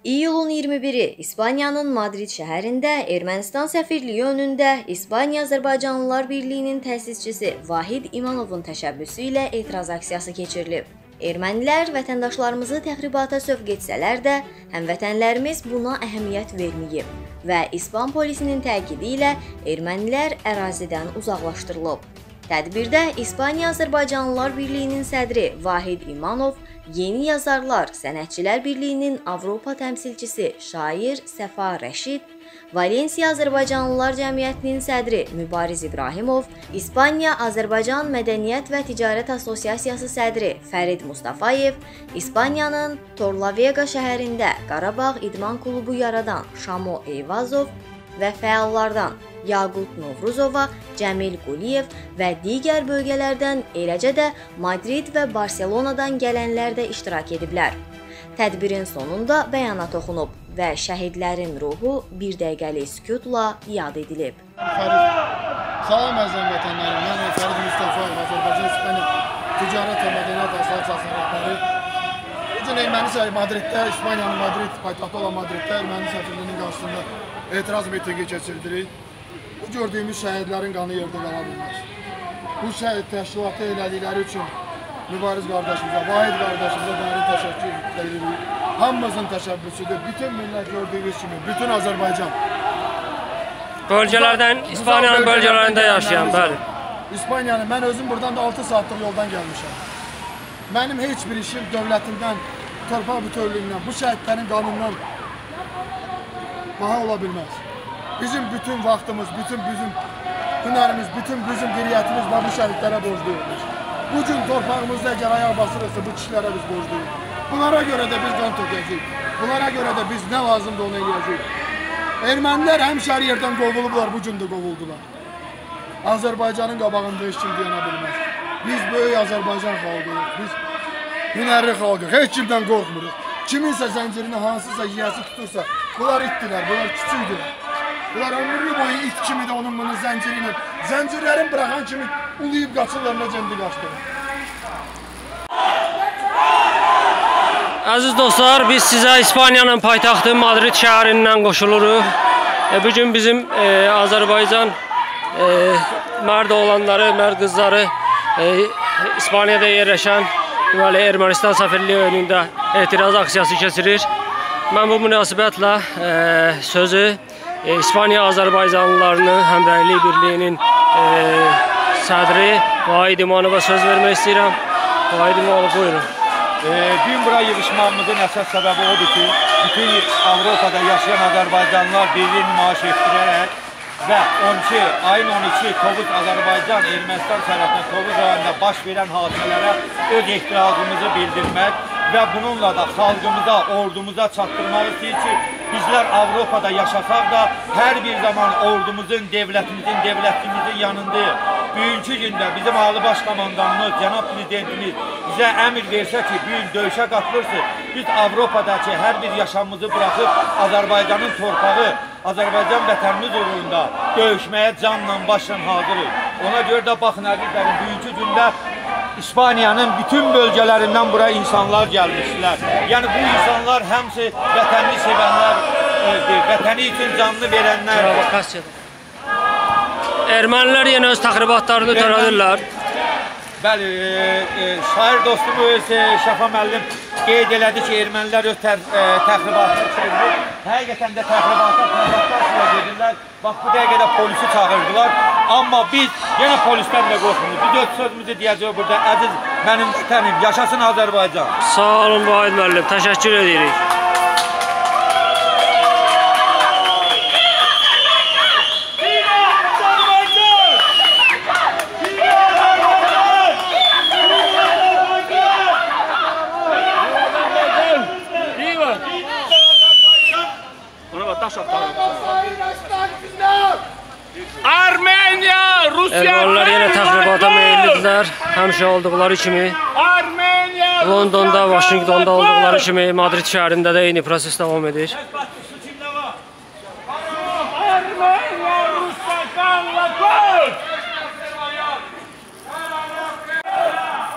İyulun 21-i İspaniyanın Madrid şəhərində Ermənistan səfirliyi önündə İspaniya Azərbaycanlılar Birliyinin təsisçisi Vahid İmanovun təşəbbüsü ilə etiraz aksiyası keçirilib. Ermənilər vətəndaşlarımızı təxribata sövq etsələr də, həmvətənlərimiz buna əhəmiyyət verməyib və İspan polisinin təkidi ilə ermənilər ərazidən uzaqlaşdırılıb. Tədbirdə İspaniya Azərbaycanlılar Birliyinin sədri Vahid İmanov, Yeni Yazarlar Sənətçilər Birliyinin Avropa təmsilçisi şair Səfa Rəşid, Valensiya Azərbaycanlılar Cəmiyyətinin sədri Mübariz İbrahimov, İspaniya Azərbaycan Mədəniyyət və Ticarət Assosiasiyası sədri Fərid Mustafayev, İspaniyanın Torlavega şəhərində Qarabağ İdman klubu yaradan Şamo Eyvazov və fəallardan Yaqut Novruzova, Cəmil Quliyev və digər bölgələrdən, eləcə də Madrid və Barselonadan gələnlər də iştirak ediblər. Tədbirin sonunda bəyanat oxunub və şəhidlərin ruhu bir dəqiqəlik sükutla yad edilib. Salam əzəm vətənlərim, mən Fərid Mustafayev, Azərbaycan İspaniya Ticarət və Mədəniyyət Assosiasiyasının rəhbəri. Bugün Erməni Madriddə, İspaniyanın Madrid paytaxtı olan Madriddə Erməni səfirliyinin qarşısında etiraz mitingi keçirdirik. Bu gördüyümüz şəhidlərin qanı yerdə qala bilməz. Bu şəhid təşkilatı elədikləri üçün Mübariz qardaşımıza, Vahid qardaşımıza dərin təşəkkür edirik. Hamımızın təşəbbüsüdür. Bütün millət gördüyünüz kimi, bütün Azərbaycan. Bölgələrdən, İspaniyanın bölgələrində yaşayan, bəli. İspaniyanın, mən özüm buradan da 6 saatlıq yoldan gəlmişəm. Mənim heç bir işim dövlətimdən, torpaq bütövlüyündən, bu şəhidlərin qanundan baha ola bilməz. Bizim bütün vaxtımız, bütün bizim hünərimiz, bütün bizim qiriyyətimiz və bu şəhidlərə borcluyuz. Bugün torpağımızda əgər ayaq basırırsa bu kişilərə biz borcluyuz. Bunlara görə də biz qan tökəcəyik. Bunlara görə də biz nə lazımdır onu eləyəcəyik. Ermənilər həmişə hər yerdən qovulublar, bugün də qovuldular. Azərbaycanın qabağında heç kim deyənə bilməz. Biz böyük Azərbaycan xalqıyıq, biz hünərli xalqıyıq, heç kimdən qorxmuruq. Kiminsə zəncirini hansısa yiyəsi tutursa, bunlar itdilər, bunlar küçüydülər. Bunlar ömrü boyu it kimi də onun bunun zənciri ilə, zəncirlərin bıraxan kimi uluyub qaçırlar, necə indi qaçdırır. Əziz dostlar, biz sizə İspaniyanın paytaxtı Madrid şəhərindən qoşuluruq. Bugün bizim Azərbaycan mərd oğlanları, mərd qızları İspaniyada yerləşən Ermənistan səfirliyi önündə etiraz aksiyası keçirir. Mən bu münasibətlə sözü İspaniya Azərbaycanlılarının Həmrəylik Birliyinin sədri Vahid İmanova söz vermək istəyirəm. Vahid İmanov, buyurun. Bugün bura yığışmamızın əsas səbəbi odur ki, bütün Avropada yaşayan Azərbaycanlılar birliyi nümayiş etdirərək və ayın 12 Tovuz Azərbaycan Ermənistan tərəfindən Tovuz rayonunda baş verən hadisələrə öz ehtirazımızı bildirmək və bununla da xalqımıza, ordumuza çatdırmaq istəyir ki, bizlər Avropada yaşasaq da hər bir zaman ordumuzun, devlətimizin yanındayıq. Bugünkü gündə bizim Ali Baş Komandanımız, Cənab Prezidentimiz bizə əmr versə ki, bugün döyüşə qatılırsınız, biz Avropadakı hər bir yaşamımızı buraxıb Azərbaycanın torpağı, Azərbaycan vətənimiz uğrunda döyüşməyə canla başla hazırıq. Ona görə də baxın əzizlərim, bugünkü gündə İspaniyanın bütün bölgələrindən buraya insanlar gəlmişlər. Yəni bu insanlar həmsi vətənini sevənlərdir, vətəni üçün canını verənlərdir. Ermənilər yenə öz təxribatlarını törədirlər. Bəli, şair dostumuz Şəfa müəllim qeyd elədi ki, ermənilər öz təxribatını çevirir. Həqiqətən də təxribata provokasiya edirlər. Bax, bu dəqiqədə polisi çağırdılar. Amma biz yenə polisdən də qorxmuruq. Biz öz sözümüzü deyəcəyik burada. Əziz mənim vətənim, yaşasın Azərbaycan. Sağ olun Vahid müəllim, təşəkkür edirik. Ermənilər yenə təxribata meyillidirlər, həmişə olduqları kimi. Londonda, Washingtonda olduqları kimi Madrid şəhərində də eyni proses davam edir.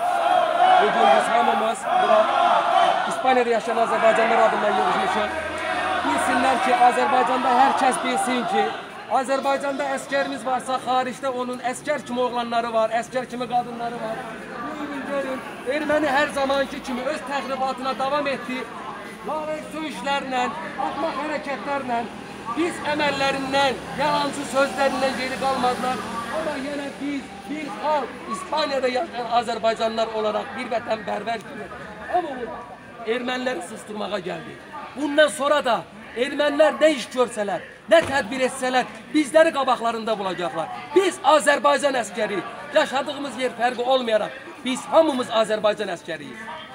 Bugün biz hamımız İspanya'da yaşayan Azerbaycanlılar adından yığışmışıq. bilsinler ki Azerbaycan'da herkes bilsin ki Azerbaycan'da askerimiz varsa hariçte onun asker kimi oğlanları var, asker kimi kadınları var. Buyurun görün, Ermeni her zamanki kimi öz tahribatına devam etti. Lanet söyüşlerle, atmak hareketlerle, biz emellerinden, yalancı sözlerinden geri kalmadılar. Ama yine biz bir halk, İspanya'da yaşayan Azerbaycanlılar olarak bir vatanperver gibi. Ama bu Ermenileri susturmaya geldi. Bundan sonra da Ermeniler ne iş görseler, ne tedbir etseler bizleri qabaqlarında bulacaklar. Biz Azerbaycan askeri, yaşadığımız yer farkı olmayarak biz hamımız Azerbaycan askeriyiz.